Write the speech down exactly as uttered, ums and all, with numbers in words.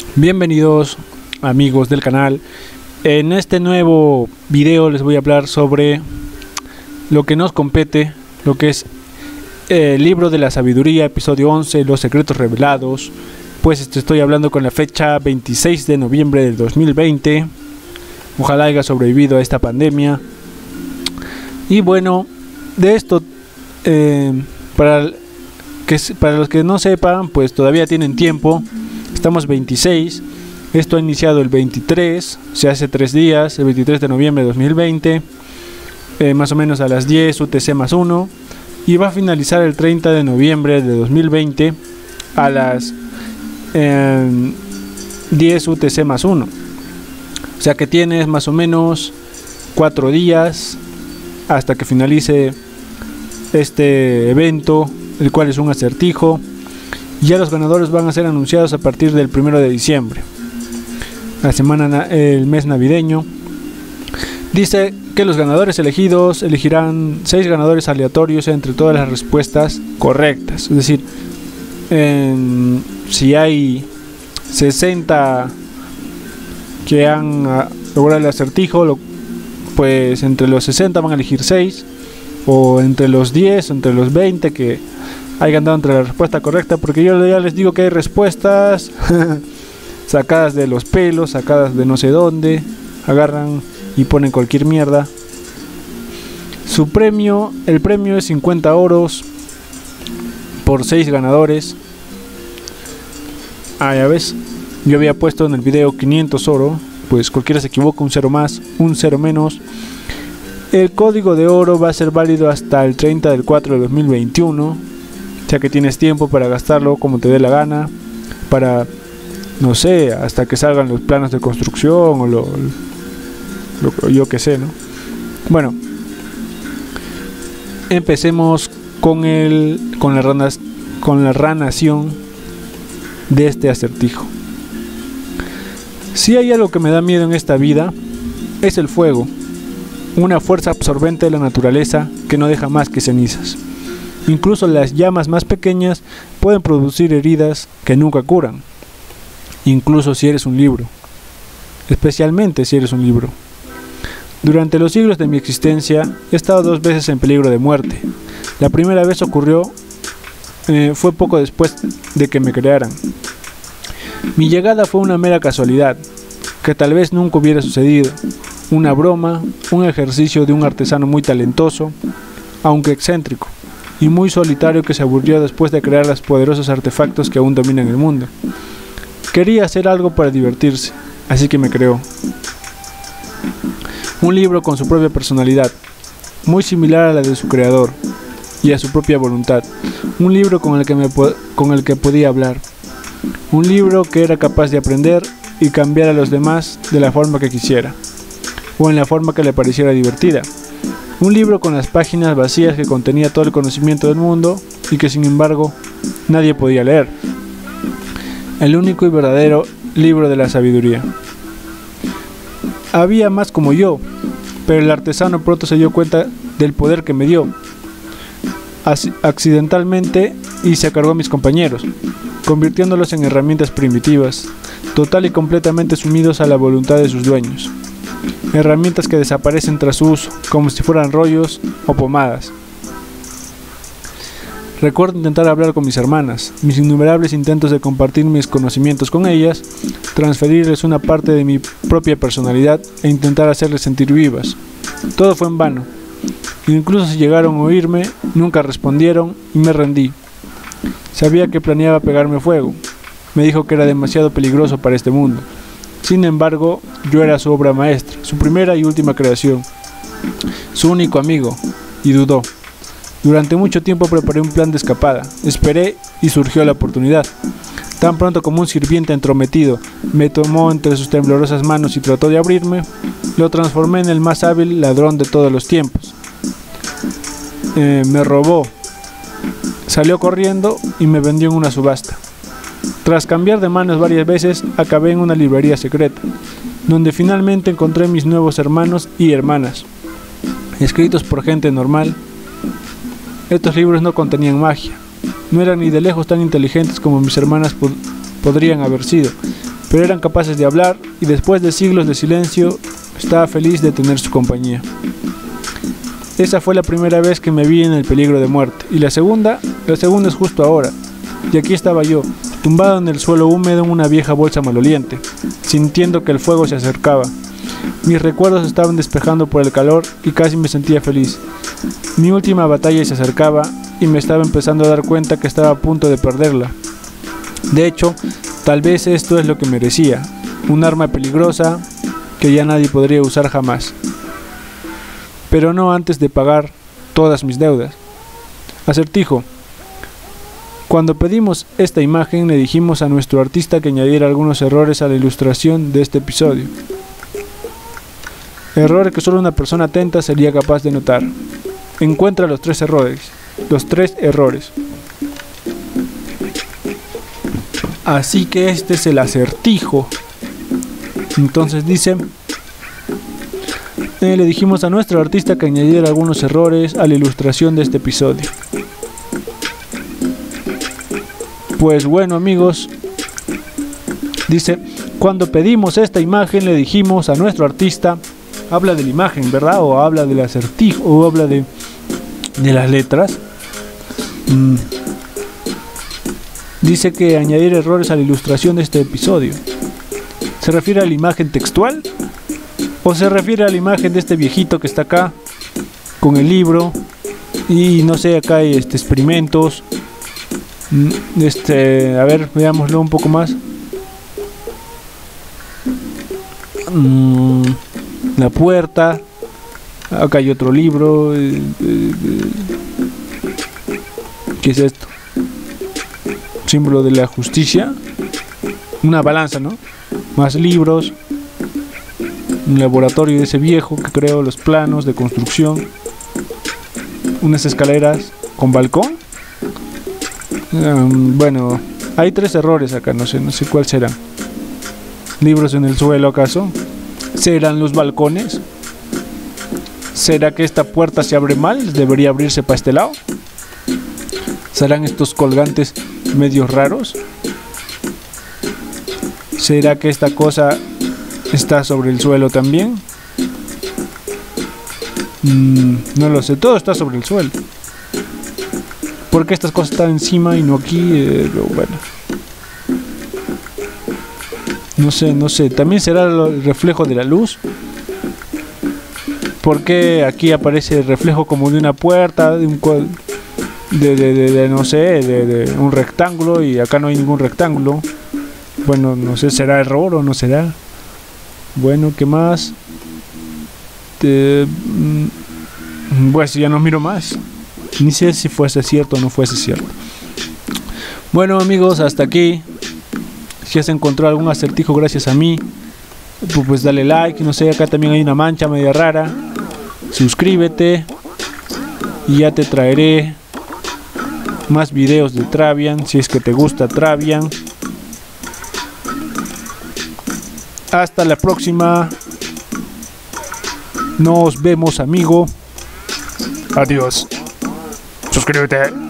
Bienvenidos amigos del canal. En este nuevo video les voy a hablar sobre lo que nos compete, lo que es el libro de la sabiduría, episodio once, los secretos revelados. Pues te estoy hablando con la fecha veintiséis de noviembre del dos mil veinte. Ojalá haya sobrevivido a esta pandemia. Y bueno, de esto eh, para, que, para los que no sepan, pues todavía tienen tiempo. Estamos veintiséis, esto ha iniciado el veintitrés, se hace tres días, el veintitrés de noviembre de dos mil veinte, eh, más o menos a las diez U T C más uno, y va a finalizar el treinta de noviembre de dos mil veinte a las eh, diez U T C más uno. O sea que tienes más o menos cuatro días hasta que finalice este evento, el cual es un acertijo. Ya los ganadores van a ser anunciados a partir del primero de diciembre, la semana, el mes navideño. Dice que los ganadores elegidos elegirán seis ganadores aleatorios entre todas las respuestas correctas. Es decir, en, si hay sesenta que han logrado el acertijo, lo, pues entre los sesenta van a elegir seis, o entre los diez, entre los veinte que hayan dado entre la respuesta correcta, porque yo ya les digo que hay respuestas sacadas de los pelos, sacadas de no sé dónde, agarran y ponen cualquier mierda. Su premio, el premio es cincuenta oros por seis ganadores. Ah, ya ves, yo había puesto en el video quinientos oro, pues cualquiera se equivoca, un cero más, un cero menos. El código de oro va a ser válido hasta el treinta del cuatro de dos mil veintiuno. O sea que tienes tiempo para gastarlo como te dé la gana, para, no sé, hasta que salgan los planos de construcción o lo, lo yo que sé, ¿no? Bueno, empecemos con el con la ranas, con la ranación de este acertijo. Si hay algo que me da miedo en esta vida, es el fuego, una fuerza absorbente de la naturaleza que no deja más que cenizas. Incluso las llamas más pequeñas pueden producir heridas que nunca curan, incluso si eres un libro, especialmente si eres un libro. Durante los siglos de mi existencia he estado dos veces en peligro de muerte. La primera vez ocurrió eh, fue poco después de que me crearan. Mi llegada fue una mera casualidad, que tal vez nunca hubiera sucedido, una broma, un ejercicio de un artesano muy talentoso, aunque excéntrico, y muy solitario, que se aburrió después de crear los poderosos artefactos que aún dominan el mundo. Quería hacer algo para divertirse, así que me creó un libro con su propia personalidad, muy similar a la de su creador y a su propia voluntad. Un libro con el que, me con el que podía hablar, un libro que era capaz de aprender y cambiar a los demás de la forma que quisiera, o en la forma que le pareciera divertida. Un libro con las páginas vacías que contenía todo el conocimiento del mundo y que sin embargo nadie podía leer. El único y verdadero libro de la sabiduría. Había más como yo, pero el artesano pronto se dio cuenta del poder que me dio, accidentalmente, y se cargó a mis compañeros, convirtiéndolos en herramientas primitivas, total y completamente sumidos a la voluntad de sus dueños. Herramientas que desaparecen tras su uso, como si fueran rollos o pomadas. Recuerdo intentar hablar con mis hermanas, mis innumerables intentos de compartir mis conocimientos con ellas, transferirles una parte de mi propia personalidad e intentar hacerles sentir vivas. Todo fue en vano. Incluso si llegaron a oírme, nunca respondieron y me rendí. Sabía que planeaba pegarme fuego. Me dijo que era demasiado peligroso para este mundo. Sin embargo, yo era su obra maestra, su primera y última creación, su único amigo, y dudó. Durante mucho tiempo preparé un plan de escapada, esperé y surgió la oportunidad. Tan pronto como un sirviente entrometido me tomó entre sus temblorosas manos y trató de abrirme, lo transformé en el más hábil ladrón de todos los tiempos. Eh, me robó, salió corriendo y me vendió en una subasta. Tras cambiar de manos varias veces, acabé en una librería secreta, donde finalmente encontré mis nuevos hermanos y hermanas, escritos por gente normal. Estos libros no contenían magia, no eran ni de lejos tan inteligentes como mis hermanas pod podrían haber sido, pero eran capaces de hablar y después de siglos de silencio estaba feliz de tener su compañía. Esa fue la primera vez que me vi en el peligro de muerte, y la segunda, la segunda es justo ahora, y aquí estaba yo, tumbado en el suelo húmedo en una vieja bolsa maloliente, sintiendo que el fuego se acercaba. Mis recuerdos estaban despejando por el calor y casi me sentía feliz. Mi última batalla se acercaba y me estaba empezando a dar cuenta que estaba a punto de perderla. De hecho, tal vez esto es lo que merecía, un arma peligrosa que ya nadie podría usar jamás. Pero no antes de pagar todas mis deudas. Acertijo. Cuando pedimos esta imagen le dijimos a nuestro artista que añadiera algunos errores a la ilustración de este episodio. Errores que solo una persona atenta sería capaz de notar. Encuentra los tres errores. Los tres errores. Así que este es el acertijo. Entonces dice... Eh, le dijimos a nuestro artista que añadiera algunos errores a la ilustración de este episodio. Pues bueno, amigos, dice, cuando pedimos esta imagen le dijimos a nuestro artista, habla de la imagen, ¿verdad? O habla del acertijo, o habla de, de las letras. Mm. Dice que añadir errores a la ilustración de este episodio. ¿Se refiere a la imagen textual? ¿O se refiere a la imagen de este viejito que está acá con el libro? Y no sé, acá hay este, experimentos. Este, a ver, veámoslo un poco más. Mm, la puerta. Acá hay otro libro. ¿Qué es esto? Símbolo de la justicia. Una balanza, ¿no? Más libros. Un laboratorio de ese viejo que creo, los planos de construcción, unas escaleras con balcón. Um, bueno, hay tres errores acá, no sé, no sé cuál será. Libros en el suelo, ¿acaso? ¿Serán los balcones? ¿Será que esta puerta se abre mal? ¿Debería abrirse para este lado? ¿Serán estos colgantes medios raros? ¿Será que esta cosa está sobre el suelo también? Mm, no lo sé, todo está sobre el suelo. ¿Por qué estas cosas están encima y no aquí? Eh, bueno. No sé, no sé. ¿También será el reflejo de la luz? ¿Por qué aquí aparece el reflejo como de una puerta, de un de, de, de, de no sé, de, de un rectángulo, y acá no hay ningún rectángulo? Bueno, no sé, ¿será error o no será? Bueno, ¿qué más? Te, pues ya no miro más. Ni sé si fuese cierto o no fuese cierto. Bueno, amigos, hasta aquí. Si has encontrado algún acertijo gracias a mí, pues dale like. No sé, acá también hay una mancha media rara. Suscríbete. Y ya te traeré más videos de Travian, si es que te gusta Travian. Hasta la próxima. Nos vemos, amigo. Adiós. Suscríbete.